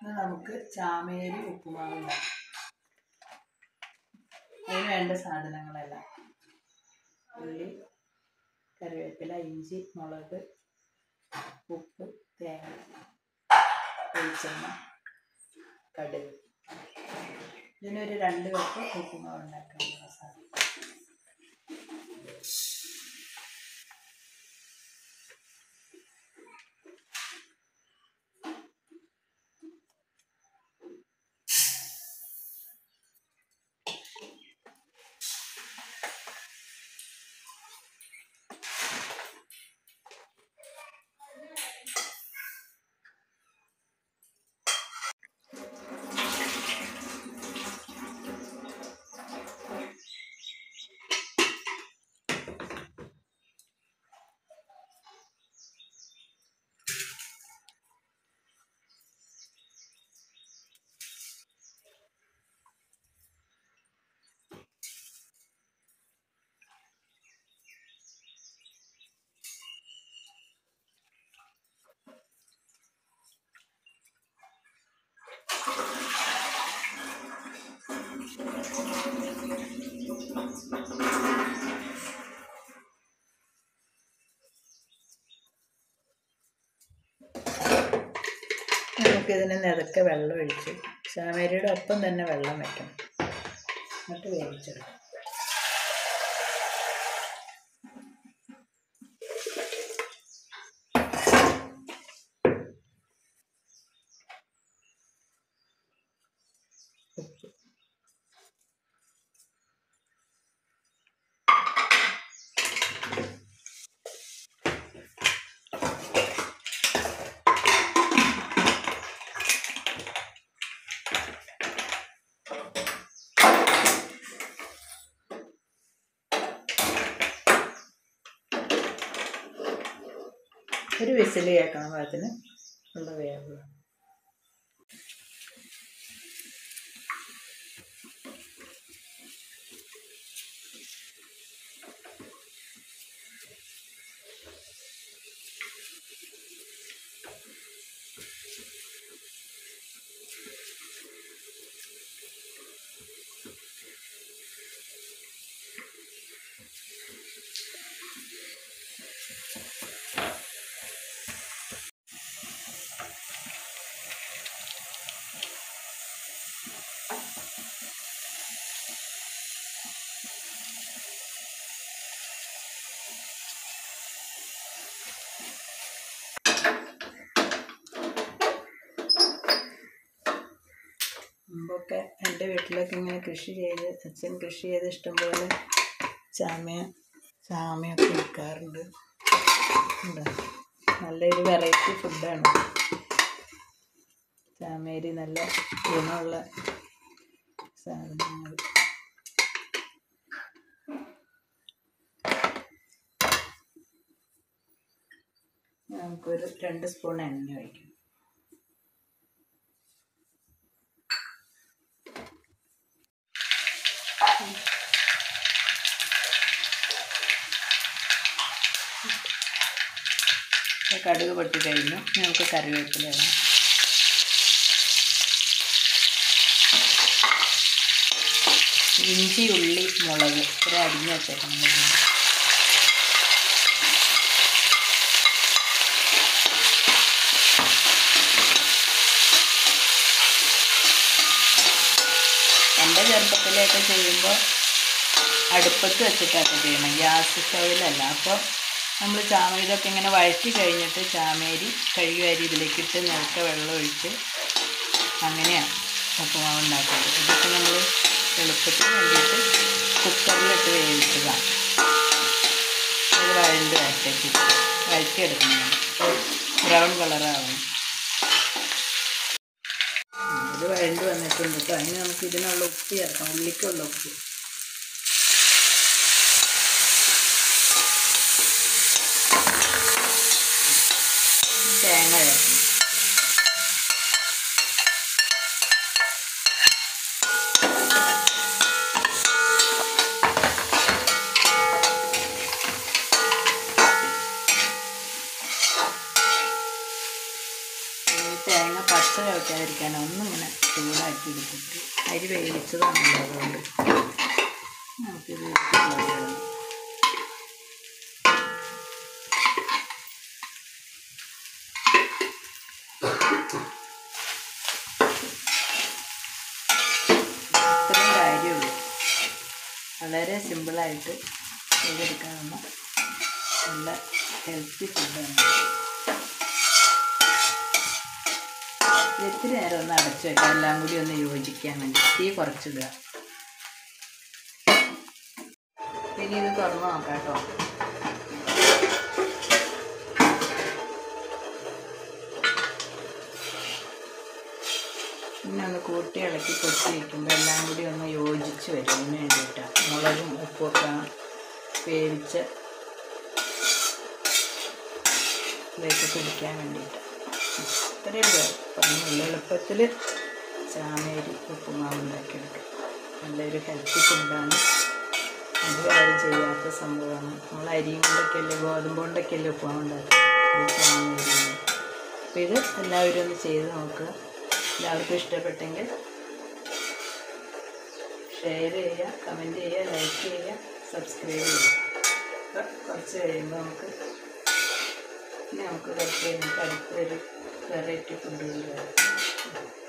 നമുക്ക് ചാമേരി ഉപ്പുമാവ് ഉണ്ടാക്കാം. അതിന് വേണ്ട സാധനങ്ങളെല്ലാം: ഉള്ളി, കറിവേപ്പില, ഇഞ്ചി, മുളക്, ഉപ്പ്, തേങ്ങ, വെളിച്ചെണ്ണ, കടുക്. ഇതിനൊരു 2 കപ്പ് ഉപ്പുമാവ് ഉണ്ടാക്കാനുള്ള സാധനം. നമുക്കിതിന് നിറക്കെ വെള്ളം ഒഴിച്ച് ചാമേരിയുടെ ഒപ്പം തന്നെ വെള്ളം വയ്ക്കണം. എന്നിട്ട് വേവിച്ചെടുക്കണം. ഉപ്പ്, ഒരു വിസിൽ കേൾക്കണം. അതിന് ഉള്ള വേവ്. മുമ്പൊക്കെ എൻ്റെ വീട്ടിലൊക്കെ ഇങ്ങനെ കൃഷി ചെയ്ത്, അച്ഛൻ കൃഷി ചെയ്ത് ഇഷ്ടംപോലെ ചാമയൊക്കെ വിൽക്കാറുണ്ട്. നല്ലൊരു വെറൈറ്റി ഫുഡാണ് ചാമേരി. നല്ല ഗുണമുള്ള സാധനങ്ങൾ. നമുക്കൊരു 2 സ്പൂൺ എണ്ണ ഒഴിക്കും. കടുക് പൊട്ടി കഴിഞ്ഞു. നമുക്ക് കറിവേപ്പില ഇടാം. ഇഞ്ചി, ഉള്ളി, മുളക് ഒരു അരിഞ്ഞ് വെച്ചേക്കണം. എൻ്റെ ചെറുപ്പത്തിലൊക്കെ ചെയ്യുമ്പോൾ അടുപ്പത്ത് വെച്ചിട്ടൊക്കെ ചെയ്യണം, ഗ്യാസ് സ്റ്റൗവിലല്ല. അപ്പോൾ നമ്മൾ ചാമേരിയൊക്കെ ഇങ്ങനെ വഴറ്റി കഴിഞ്ഞിട്ട് ചാമേരി കഴുകി അരി ഇതിലേക്കിട്ട് നിറക്കെ വെള്ളം ഒഴിച്ച് അങ്ങനെയാണ് ഉപ്പുമാവ് ഉണ്ടാക്കുന്നത്. ഇതൊക്കെ നമ്മൾ എളുപ്പത്തിന് വേണ്ടിയിട്ട് കുക്കറിലിട്ട് വേവിച്ചതാണ്. അത് വഴറ്റിയെടുക്കണം. ബ്രൗൺ കളറാവണം. ഇത് വഴണ്ട് വന്നിട്ടുണ്ട് കേട്ടോ. അതിന് നമുക്ക് ഇതിനുള്ള ഉപ്പ് ചേർക്കാം, ഉള്ളിക്കുള്ള ഉപ്പ്. തേങ്ങ ചേർക്കണം. തേങ്ങ പച്ച വെക്കാതിരിക്കാൻ ഒന്നിങ്ങനെ ചൂടാക്കി എടുത്തിട്ട് അരി വേവിച്ചതാണല്ലോ അതുകൊണ്ട് നമുക്കിത് ഇടണം. ഇത്രയും കാര്യമുള്ളൂ. വളരെ സിമ്പിളായിട്ട് ചെയ്തെടുക്കാവുന്ന നല്ല ഹെൽത്തി ഫുഡാണ്. ഇത്തിരി നേരം ഒന്ന് അടച്ചു വെക്കാം, എല്ലാം കൂടി ഒന്ന് യോജിക്കാൻ വേണ്ടി. തീ കുറച്ചിടുക. ഇനി ഇത് തുറന്ന് നോക്കാം കേട്ടോ. പിന്നെ ഒന്ന് കൂട്ടി ഇളക്കി പൊട്ടി വയ്ക്കുമ്പോൾ എല്ലാം കൂടി ഒന്ന് യോജിച്ച് വരും. അതിന് വേണ്ടിയിട്ടാണ് മുളകും ഉപ്പൊക്കെ വേവിച്ച് ഇതൊക്കെ പിടിക്കാൻ വേണ്ടിയിട്ടാണ്. ഇത്രയും പറഞ്ഞുള്ള എളുപ്പത്തിൽ ചാമേരി ഉപ്പുമാവ് ഉണ്ടാക്കിയെടുക്കും. നല്ലൊരു ഹെൽത്തി ഫുഡാണ്. അത് ആരും ചെയ്യാത്ത സംഭവമാണ്. നമ്മൾ അരിയും കൊണ്ടൊക്കെയല്ലേ, ഗോതമ്പ് കൊണ്ടൊക്കെയല്ലേ ഉപ്പുമാവ് ഉണ്ടാക്കുക. ഇത് ചാമേരിയാണ്. അപ്പോൾ ഇത് എല്ലാവരും ഒന്ന് ചെയ്ത് നോക്കുക. എല്ലാവർക്കും ഇഷ്ടപ്പെട്ടെങ്കിൽ ഷെയർ ചെയ്യുക, കമൻറ്റ് ചെയ്യുക, ലൈക്ക് ചെയ്യുക, സബ്സ്ക്രൈബ് ചെയ്യുക. അപ്പോൾ കുറച്ച് കഴിയുമ്പോൾ നമുക്ക് കുറച്ച് കഴിഞ്ഞിട്ട് അടുത്തൊരു വെറൈറ്റി ഫുഡുകൾ വരാം.